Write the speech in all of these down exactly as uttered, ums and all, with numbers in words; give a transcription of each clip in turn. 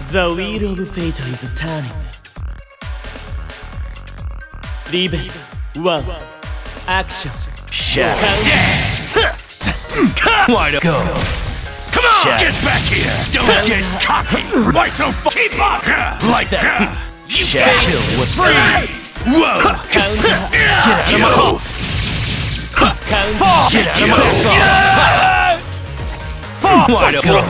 The wheel of fate is turning. Level one. Action. Shadow. Why don't go? Come on! Shadow. Get back here! Don't get cocky! Why so f- Keep up! Like that! You Shadow. Chill with freeze! Whoa! Get out of my hold! Fall! Get out of my hold! Fall! Why don't go?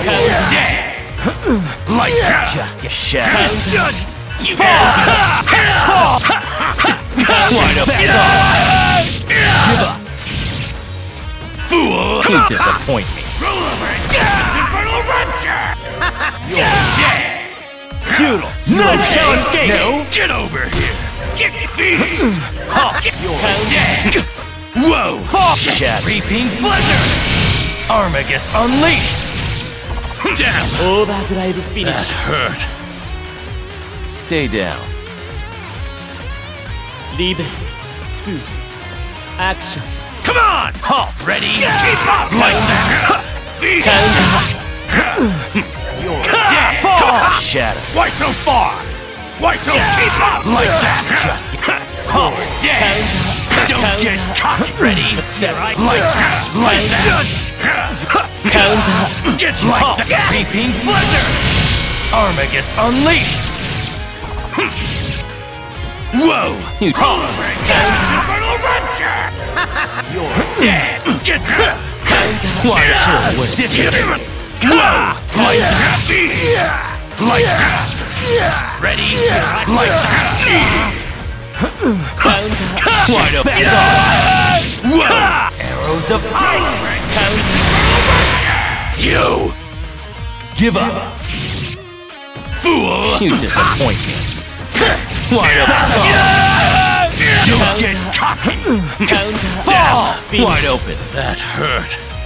Like that! Just get shadow. Judged! You Fall! Fall! Why don't go? Give up! Fool! You disappoint me. Roll over and get this infernal rapture! You're dead! Futile! None shall escape! No! Get over here! Get feast! Halt! You're dead! Whoa! Fall! Shadow! Reaping blizzard! Armagus unleashed! Damn! Overdrive finish. That hurt! Stay down. Level two. Action. Come on! Halt! Ready? Keep up! Like that! Feast! You're dead! Fall! Shadow. Why so far? Why so keep up? Like that! Just get halt! Dead! Don't get cocky! Ready? Like that! Like that! Counter. Get like Halt! that! Reaping blizzard! Armagus unleashed! Whoa! You halt! Infernal rapture! You're dead! Get Why sure would disappear? Whoa! Like that! Like that! Ready? Like that! Why don't back off? Whoa! Arrows of ice! You! Give up! Fool! You disappoint me. Why don't back off? Don't get cocky! Counter. Fall! Wide open. That hurt.